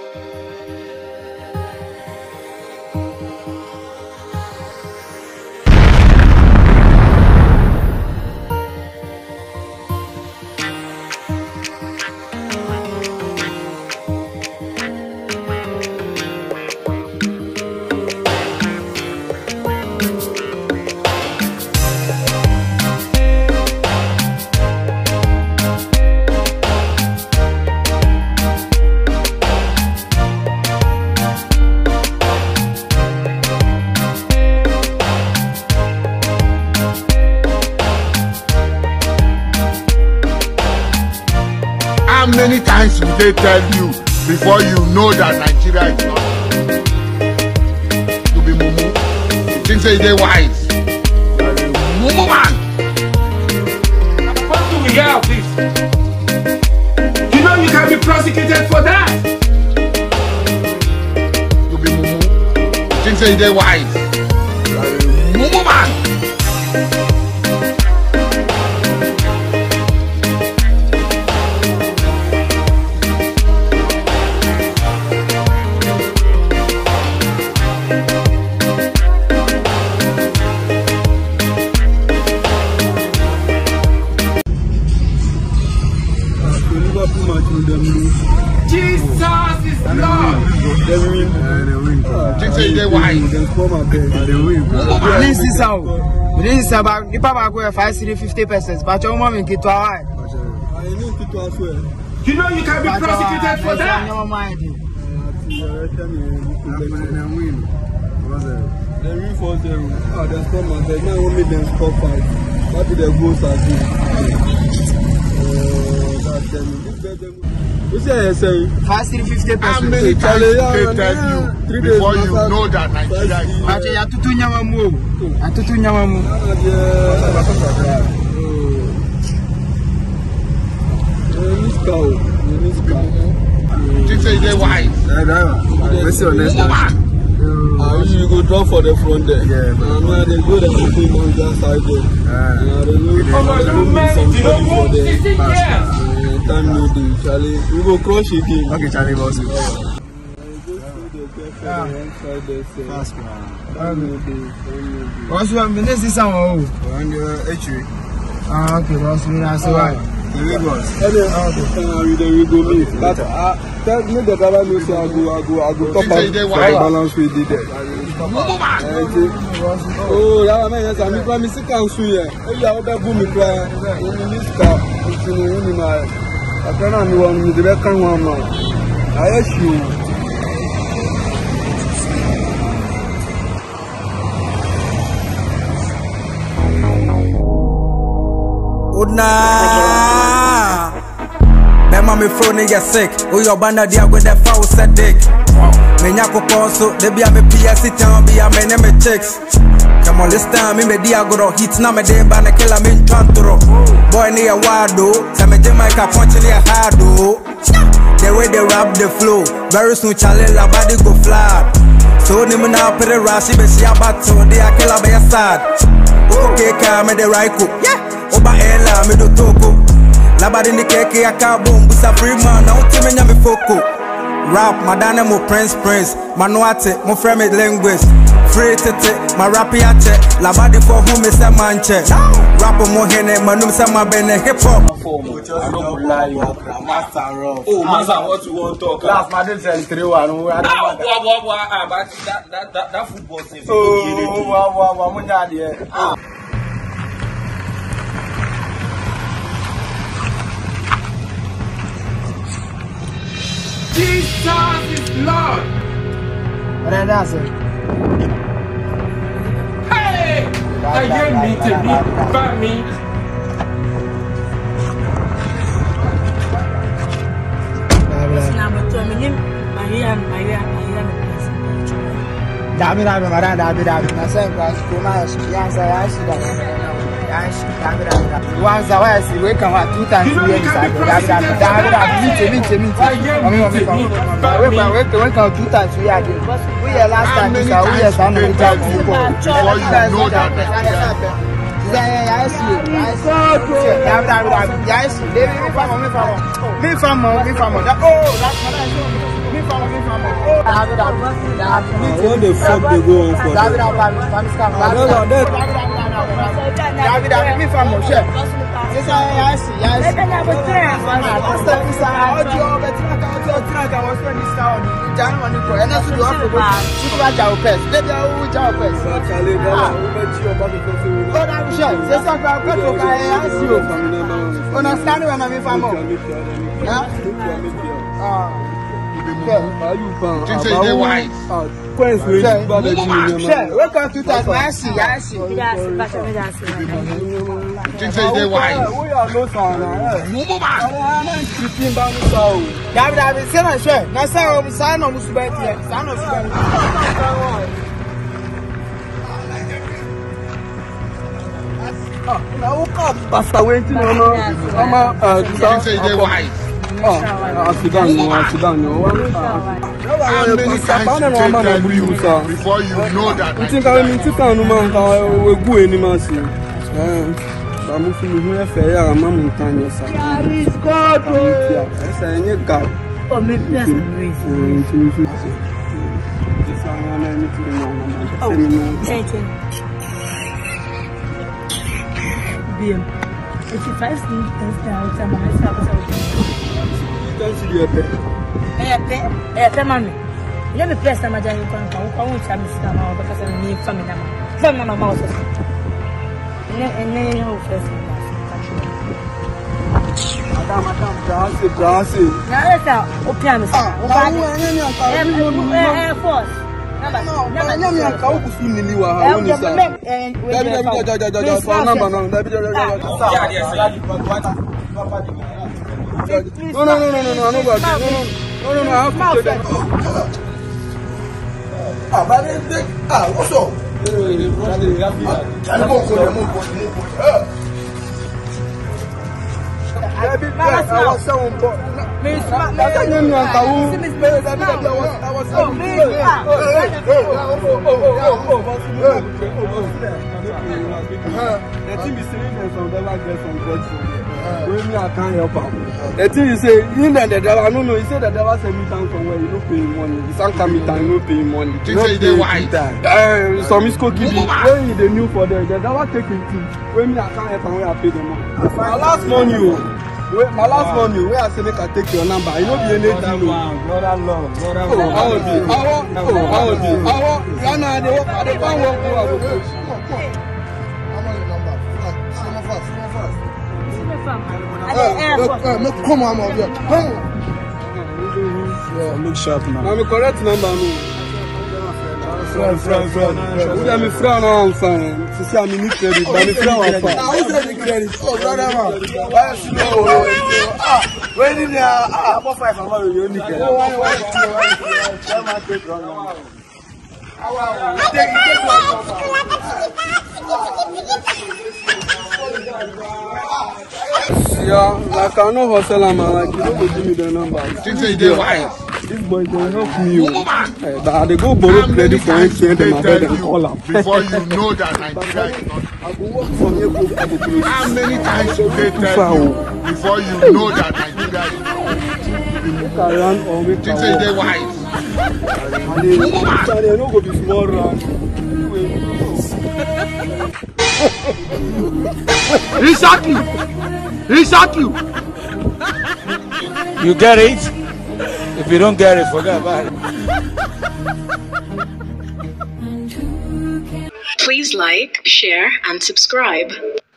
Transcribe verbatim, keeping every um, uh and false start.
How many times will they tell you before you know that Nigeria is not? You be mumu. You think say they wise? You are a mumu man. What do we hear of this? You know you can be prosecuted for that. You be mumu. You think say they wise? You are a mumu man. Jesus is Lord. You think say they wise? This is how. This is about the papa go five city fifty percent. But your mom get to our. You know you can be prosecuted for that. They win four zero. Oh, they score my bed. Now only them score five. That be the goals are good. Oh, that's them. What's that saying? five city fifty percent. How many times they tell you before you know that Nigeria is not? But you have to do nyamamu. You have to do nyamamu. You think say they wise? Let's honest. Uh, you go draw for the front there. Yeah, man. Uh, they go the fifteen on that side there. Yeah, they know some study for the time no day, Charlie. We go crush it in. Okay, Charlie, boss. Yeah. What's your business this summer? Oh, ah, okay, boss. We are so right. The Lagos. Okay, we go meet. But uh, tell me the driver knows I go, I go, I go top up the balance we did there. Oh, yeah, man, yes, I'm from Mister Council here. Hey, I hope you me cry. Minister, it's in the my. I can't know one with the back one man. I ask you. Nah, that mommy phone get sick. Oh, your banner there with that foul set dick. Me nyako ponso, they be a me P S C town, be a me name me chicks. Come on, this time me me dia go to hit na me de banner kill a me chantro. Boy near wado, say me Jamaica punch near hardo. The way they rap the flow, very soon challenge la body go flat. So ni me now put a rashi be she a battle, they a kill a be a sad. Okay, come me the right cook. Yeah. Oba ela me do toko labadi ni keke ya kabum busa free man na utime nya me foko rap madana mo prince prince manuate mo frame language free tete ma rap ya che labadi for who me say manche rap mo hene manum say ma bene hip hop I don't lie, you master rough. Oh, master, what you want to talk? Last man didn't say three one. Ah, wow, wow, wow, but that that that that football team. Oh, wow, wow, wow, mo nya de. Ah. Jesus is Lord. What did I say? Hey! I hear me to me, but me. Dabi dabi mara dabi dabi. Nasa kwa skuma yansa yashi dabi yashi dabi dabi. Once a while, see we come two times. You know you can be prosecuted. Dabi dabi. Meet meet meet. Omi omi come. We come we come we come two times. We are there. We are last time. We are we are stand on the job. Before you know that. Yeah, yeah, yashi. Dabi dabi dabi. Yashi. Me from me from me from me from. Oh, that's what I saw. Me from me from. David, David, What the fuck they go on for? David, David, David, David, me from Moshe. Yes, I see, yes. Let me have a train. Last time we saw how you all better not out your track. I was spending this town. Jan one go. And that's what you have to do. Super Jow Pest. Let me have Jow Pest. Charlie, we met you about the coffee. Oh, David, say something about petrol. I ask you. Understand when I'm in family? Huh? Ah. Are you found? Just say they wise. Quench me. Welcome to that. I see, I see. Just say they wise. We are no sound. David, David, say no share. Na say o sign on Musubet here. Sign on Musubet. Now come. Pastor waiting on Mama. Just say they wise. Ah, Sudan, no, Sudan, no. How many times did they tell you before you know that? I think I mean to town no man we go any man see. Eh, I'm feeling here fair ya mama ntanya sa. Is God. Esa enye God. Oh, me bless me. This one na me to no. Thank you. Bien. If you first need to start some myself. Don't see your pet. Eh, eh, mami. Let me press the major in front of you. I won't tell me now because I need family number. Family number also. And then you first. Madam, madam, brassy, brassy. Now let's out. Opiano. Ah, eh, force. No, no, no, no, ka uku suni liwa ha woni sa. Dabi dabi ja ja ja ja phone number no. Dabi ja ja ja ja. No no no no no no, I no go. No no. No no no, I have to check that. Ah, but they ah, what's up? Can go go mo go mo go. Dabi, I was someone but Miss Ma, I can't name you uncle. Miss Dabi Dabi I was I was so big. The thing is saying there's some devil get some God from there. When me I can't help am. The thing is say in the devil no no he say the devil send me down somewhere you no pay money. He can't come me down no pay money. You say they wise. Eh, some is cookie when he dey new for there the devil take him thing. When me I can't help am when I pay the money. My last money o. Wait, my last wow. money, where I say make I take your number. You know be anything. Brother love, brother love. Oh, I will be. I will. Oh, I will be. I will. Yana, they work. They can't work. Come on, come on, your number. Come on, fast, come on, fast. Come on, come on, come on. Look sharp now. I'm a correct number, no. Friend, friend, friend. Who am I friend now? I'm fine. To see I'm in credit, but I'm friend I'm fine. Who's the credit? Oh, brother, man. Why is it? Ah, when in there? Ah, I'm five. I'm not really credit. Oh, why, why, why? Come on, take one now. Take, take one. Yeah, like I know hustle, man. Like you don't give me the number. You say they wise. This boy they help me. Uh, they go borrow credit for M T N and my bed and call them. Before you know that Nigeria is not. I go work for me. How many times do they tell you before you know that Nigeria is not? Around or make you say they wise. They no go be small round. He shock you. He shock you. You get it? If you don't get it, forget about it. Please like, share, and subscribe.